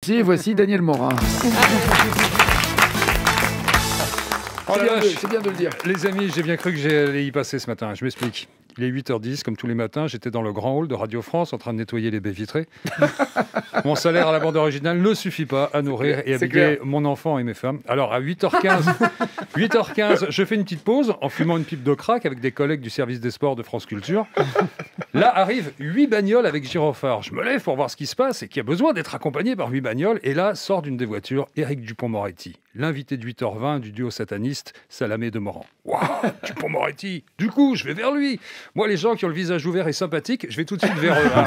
métier. Voici Daniel Morin. C'est bien de le dire. Les amis, j'ai bien cru que j'allais y passer ce matin. Je m'explique. Il est 8h10, comme tous les matins, j'étais dans le grand hall de Radio France en train de nettoyer les baies vitrées. Mon salaire à la bande originale ne suffit pas à nourrir et habiller mon enfant et mes femmes. Alors à 8h15, je fais une petite pause en fumant une pipe de crack avec des collègues du service des sports de France Culture. Là arrivent 8 bagnoles avec gyrophare. Je me lève pour voir ce qui se passe et qui a besoin d'être accompagné par 8 bagnoles. Et là sort d'une des voitures Éric Dupond-Moretti, l'invité de 8h20 du duo sataniste Salamé de Morand. Waouh, Dupond-Moretti. Du coup, je vais vers lui. Moi, les gens qui ont le visage ouvert et sympathique, je vais tout de suite vers eux.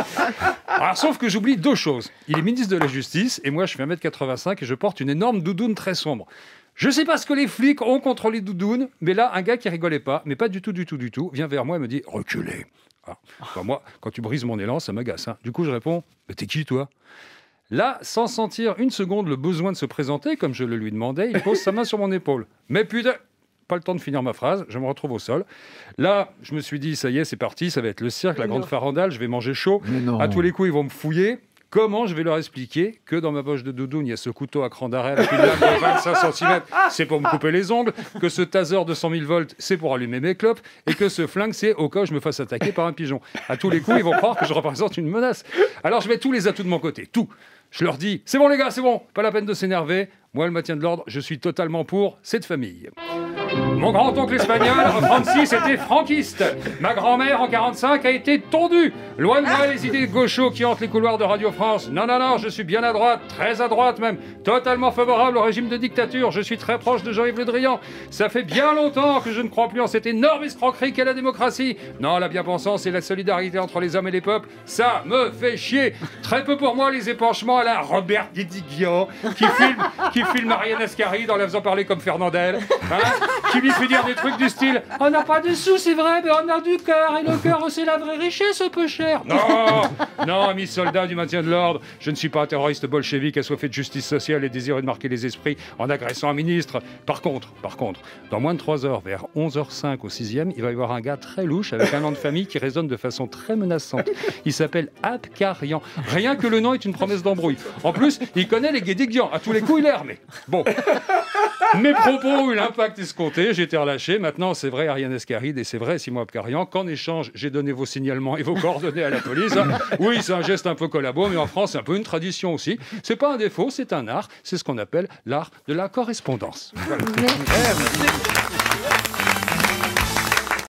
Alors, sauf que j'oublie 2 choses. Il est ministre de la Justice et moi, je fais 1m85 et je porte une énorme doudoune très sombre. Je sais pas ce que les flics ont contre les doudounes, mais là, un gars qui rigolait pas, mais pas du tout, vient vers moi et me dit « Reculez ». Moi, quand tu brises mon élan, ça m'agace. Du coup, je réponds « Mais t'es qui, toi ?» Là, sans sentir une seconde le besoin de se présenter, comme je le lui demandais, il pose sa main sur mon épaule. Mais putain, pas le temps de finir ma phrase, je me retrouve au sol. Là, je me suis dit, ça y est, c'est parti, ça va être le cirque, la grande farandale, je vais manger chaud. À tous les coups, ils vont me fouiller. Comment je vais leur expliquer que dans ma poche de doudoune, il y a ce couteau à cran d'arrêt avec une lame de 25 cm, c'est pour me couper les ongles, que ce taser de 100 000 volts, c'est pour allumer mes clopes, et que ce flingue, c'est au cas où je me fasse attaquer par un pigeon. À tous les coups, ils vont croire que je représente une menace. Alors je mets tous les atouts de mon côté, tout. Je leur dis, c'est bon les gars, c'est bon, pas la peine de s'énerver. Moi, le maintien de l'ordre, je suis totalement pour cette famille. Mon grand-oncle espagnol, en 36, était franquiste. Ma grand-mère, en 45, a été tondue. Loin de moi les idées gauchos qui hantent les couloirs de Radio France. Non, je suis bien à droite, très à droite même. Totalement favorable au régime de dictature. Je suis très proche de Jean-Yves Le Drian. Ça fait bien longtemps que je ne crois plus en cette énorme escroquerie qu'est la démocratie. Non, la bien-pensance et la solidarité entre les hommes et les peuples, ça me fait chier. Très peu pour moi les épanchements à la Robert Guédiguian qui filme Ariane Ascari en la faisant parler comme Fernandel. Qui lui fait dire des trucs du style « On n'a pas de sous, c'est vrai, mais on a du cœur, et le cœur, c'est la vraie richesse, peu cher. » Non, amis soldats du maintien de l'ordre, je ne suis pas un terroriste bolchevique assoiffé de justice sociale et désireux de marquer les esprits en agressant un ministre. Par contre, dans moins de 3 heures, vers 11h05 au 6e, il va y avoir un gars très louche avec un nom de famille qui résonne de façon très menaçante. Il s'appelle Abkarian. Rien que le nom est une promesse d'embrouille. En plus, il connaît les Guédiguians. À tous les coups, il est armé. Bon. Mes propos ont eu l'impact escompté, j'ai été relâché. Maintenant, c'est vrai, Ariane Ascaride, et c'est vrai, Simon Abkarian, qu'en échange, j'ai donné vos signalements et vos coordonnées à la police. Oui, c'est un geste un peu collabo, mais en France, c'est un peu une tradition aussi. C'est pas un défaut, c'est un art. C'est ce qu'on appelle l'art de la correspondance. Voilà.